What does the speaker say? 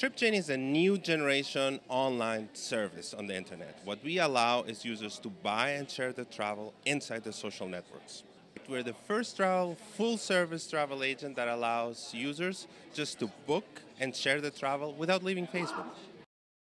tripJane is a new generation online service on the internet. What we allow is users to buy and share their travel inside the social networks. We're the first full-service travel agent that allows users just to book and share the travel without leaving Facebook.